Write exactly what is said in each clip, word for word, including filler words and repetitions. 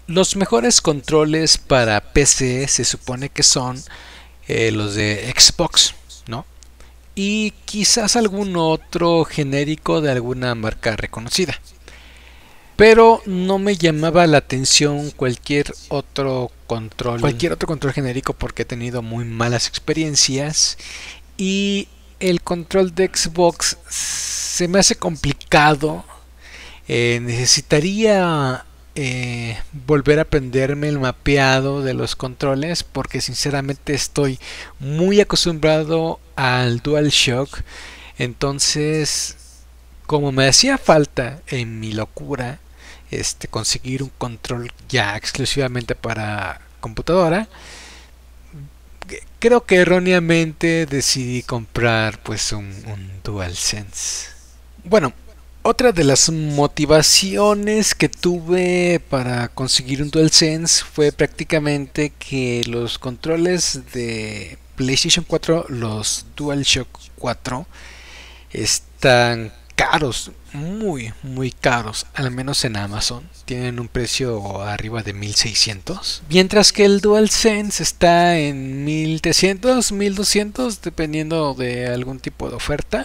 Los mejores controles para P C se supone que son eh, los de Xbox, ¿no? Y quizás algún otro genérico de alguna marca reconocida. Pero no me llamaba la atención cualquier otro control, cualquier otro control genérico porque he tenido muy malas experiencias y el control de Xbox se me hace complicado. Eh, necesitaría eh, volver a aprenderme el mapeado de los controles porque sinceramente estoy muy acostumbrado al DualShock. Entonces, como me hacía falta en mi locura este conseguir un control ya exclusivamente para computadora, creo que erróneamente decidí comprar pues un, un DualSense. Bueno, otra de las motivaciones que tuve para conseguir un DualSense fue prácticamente que los controles de PlayStation cuatro, los DualShock cuatro, están caros, muy, muy caros, al menos en Amazon. Tienen un precio arriba de mil seiscientos, mientras que el DualSense está en mil trescientos, mil doscientos, dependiendo de algún tipo de oferta.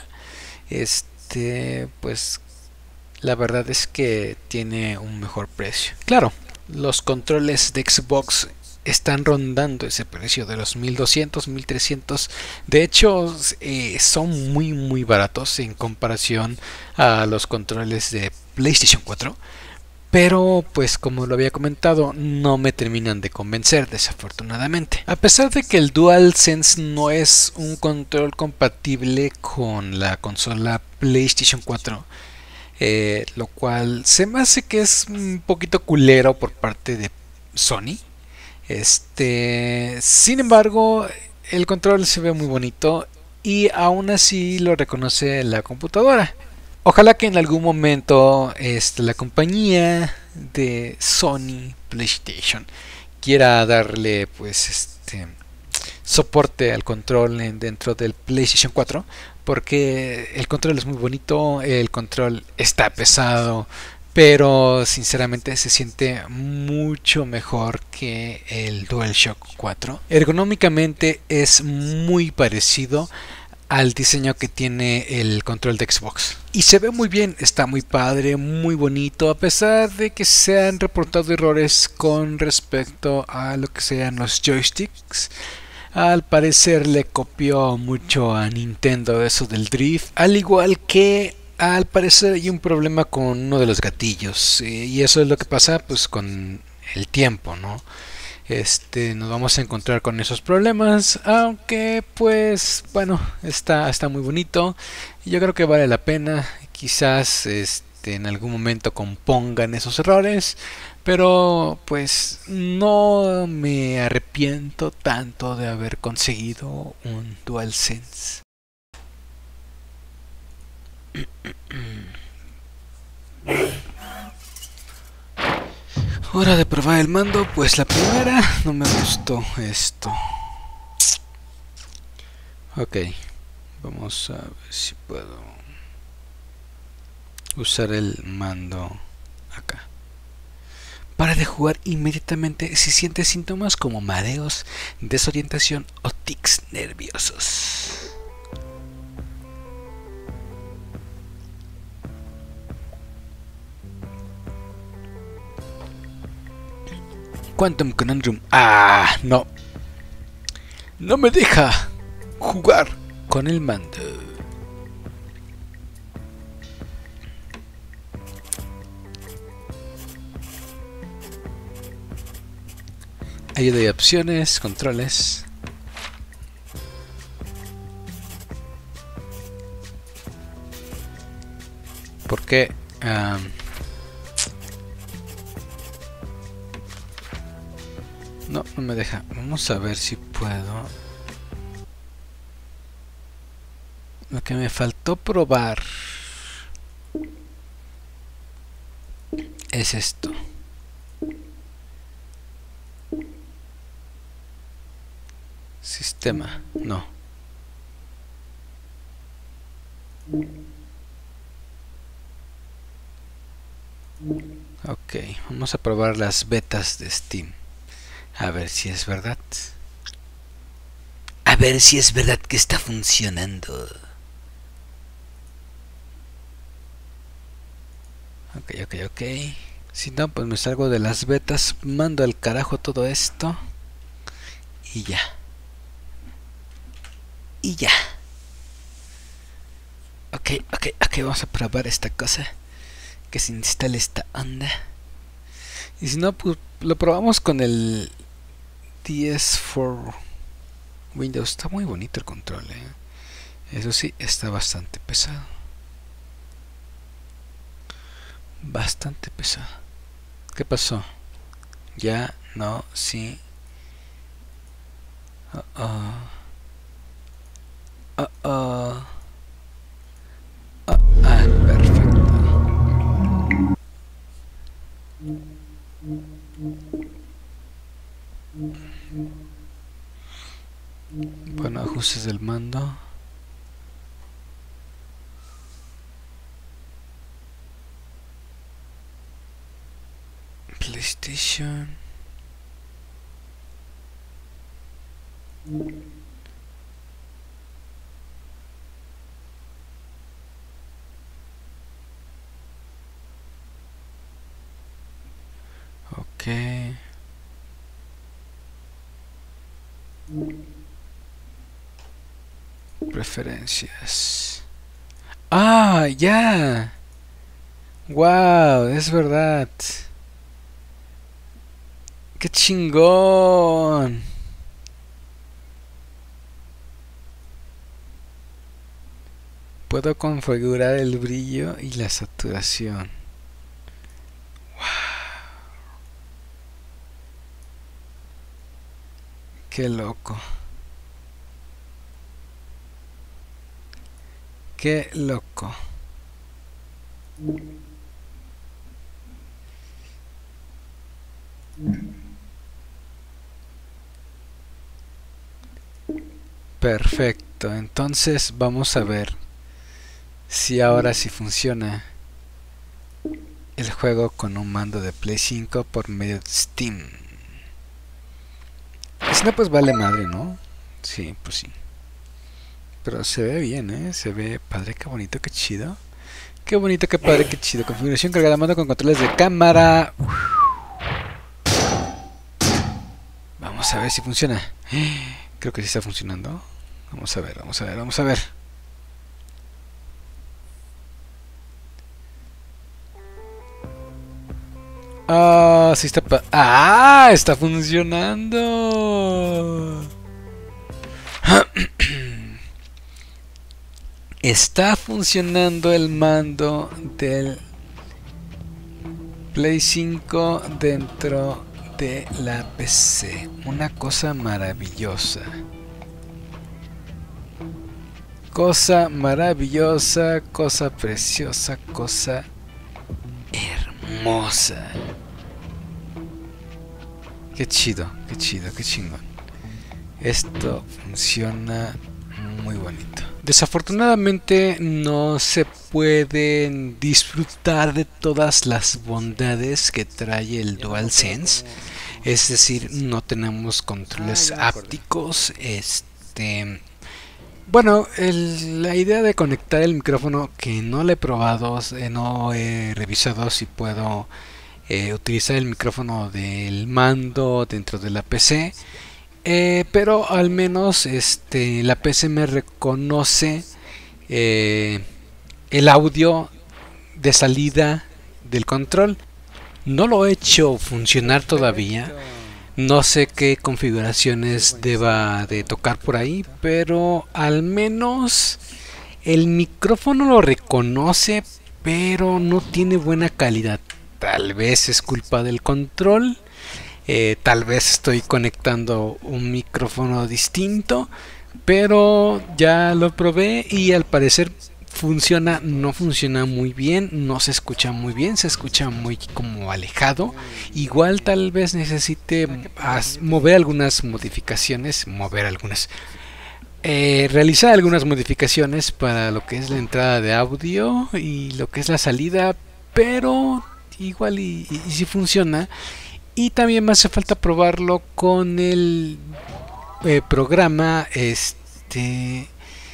Este, pues la verdad es que tiene un mejor precio. Claro, los controles de Xbox están rondando ese precio de los mil doscientos, mil trescientos. De hecho, eh, son muy muy baratos en comparación a los controles de PlayStation cuatro. Pero pues como lo había comentado, no me terminan de convencer desafortunadamente. A pesar de que el DualSense no es un control compatible con la consola PlayStation cuatro, eh, lo cual se me hace que es un poquito culero por parte de Sony. Este, sin embargo, el control se ve muy bonito y aún así lo reconoce la computadora. Ojalá que en algún momento este, la compañía de Sony PlayStation quiera darle pues este soporte al control en, dentro del PlayStation cuatro, porque el control es muy bonito, el control está pesado, pero sinceramente se siente mucho mejor que el DualShock cuatro. Ergonómicamente es muy parecido al diseño que tiene el control de Xbox. Y se ve muy bien, está muy padre, muy bonito, a pesar de que se han reportado errores con respecto a lo que sean los joysticks. Al parecer le copió mucho a Nintendo eso del drift, al igual que al parecer hay un problema con uno de los gatillos, y eso es lo que pasa pues con el tiempo, ¿no? Este, nos vamos a encontrar con esos problemas, aunque pues bueno, está, está muy bonito y yo creo que vale la pena. Quizás este, en algún momento compongan esos errores, pero pues no me arrepiento tanto de haber conseguido un DualSense. Hora de probar el mando. Pues la primera no me gustó esto. Ok, vamos a ver si puedo usar el mando acá. Para de jugar inmediatamente si sientes síntomas como mareos, desorientación o tics nerviosos. Quantum Conundrum. Ah, no. No me deja jugar con el mando. Ayuda y opciones, controles. ¿Por qué? Um, no, no me deja. Vamos a ver si puedo. Lo que me faltó probar es esto. Sistema, no. Ok, vamos a probar las betas de Steam. A ver si es verdad. A ver si es verdad que está funcionando. Ok, ok, ok. Si no, pues me salgo de las betas, mando al carajo todo esto. Y ya. Y ya. Ok, ok, ok, vamos a probar esta cosa. Que se instale esta onda. Y si no, pues lo probamos con el D S cuatro Windows. Está muy bonito el control, ¿eh? Eso sí, está bastante pesado. Bastante pesado. ¿Qué pasó? Ya, no, sí. Uh oh. Uh oh. Uh, ah, perfecto. Bueno, ajustes del mando. PlayStation. Ok. Preferencias. Ah, ya. Wow, es verdad. ¡Qué chingón! Puedo configurar el brillo y la saturación. Wow. Qué loco. Qué loco. Perfecto, entonces vamos a ver si ahora sí funciona el juego con un mando de Play cinco por medio de Steam. Si no, pues vale madre, ¿no? Sí, pues sí. Pero se ve bien, ¿eh? Se ve padre, qué bonito, qué chido. Qué bonito, qué padre, qué chido. Configuración cargada mando con controles de cámara. Vamos a ver si funciona. Creo que sí está funcionando. Vamos a ver, vamos a ver, vamos a ver. Ah, sí está pa ah, está funcionando. Está funcionando el mando del Play cinco dentro de la P C. Una cosa maravillosa. Cosa maravillosa, cosa preciosa, cosa hermosa. Qué chido, qué chido, qué chingón. Esto funciona muy bonito. Desafortunadamente no se pueden disfrutar de todas las bondades que trae el DualSense. Es decir, no tenemos controles ápticos. Este... Bueno, el, la idea de conectar el micrófono, que no lo he probado, eh, no he revisado si puedo eh, utilizar el micrófono del mando dentro de la P C, eh, pero al menos este, la P C me reconoce eh, el audio de salida del control. No lo he hecho funcionar todavía. No sé qué configuraciones deba de tocar por ahí, pero al menos el micrófono lo reconoce, pero no tiene buena calidad. Tal vez es culpa del control, eh, tal vez estoy conectando un micrófono distinto, pero ya lo probé y al parecer funciona, no funciona muy bien, no se escucha muy bien, se escucha muy como alejado. Igual tal vez necesite mover algunas modificaciones, mover algunas, eh, realizar algunas modificaciones para lo que es la entrada de audio y lo que es la salida, pero igual y, y, y si funciona. Y también me hace falta probarlo con el eh, programa este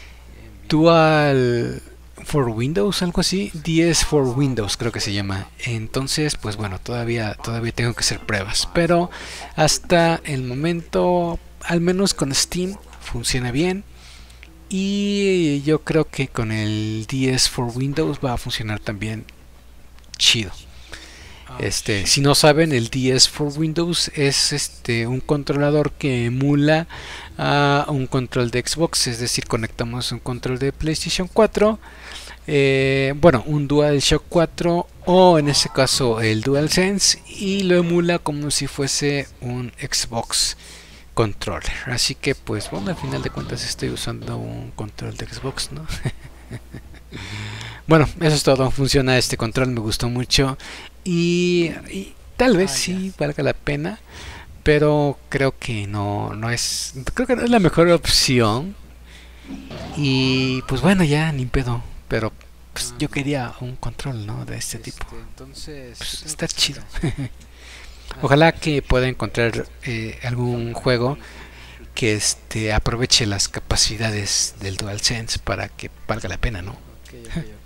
Dual for Windows, algo así, D S for Windows creo que se llama. Entonces, pues bueno, todavía todavía tengo que hacer pruebas, pero hasta el momento, al menos con Steam funciona bien. Y yo creo que con el D S for Windows va a funcionar también chido. Este, si no saben, el D S for Windows es este un controlador que emula a un control de Xbox, es decir, conectamos un control de PlayStation cuatro, eh, bueno, un DualShock cuatro o en este caso el DualSense, y lo emula como si fuese un Xbox controller. Así que pues bueno, al final de cuentas estoy usando un control de Xbox, ¿no? Bueno, eso es todo. Funciona este control, me gustó mucho. Y, y tal vez ah, sí valga la pena, pero creo que no, no es. Creo que no es la mejor opción. Y pues bueno, ya ni pedo. Pero pues, yo quería un control, ¿no? De este tipo. Entonces, pues, está chido. Ojalá que pueda encontrar eh, algún juego que este aproveche las capacidades del DualSense para que valga la pena, ¿no? Okay, okay, okay.